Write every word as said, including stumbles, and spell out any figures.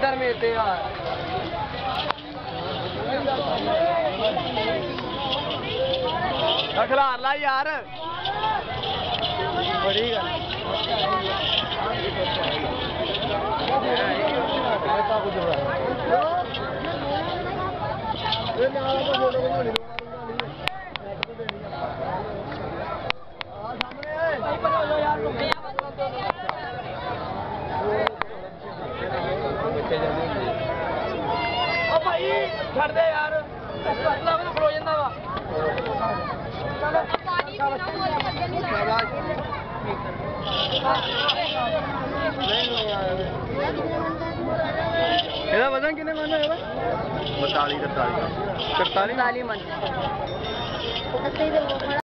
इधर में थे यार खिलार ला यार बड़ी गल भाई छड़ दे यार खड़ो जाता वा ਇਹਦਾ ਵਜ਼ਨ ਕਿੰਨੇ ਮਨ ਹੋਏਗਾ बताली तरताली तरताली मन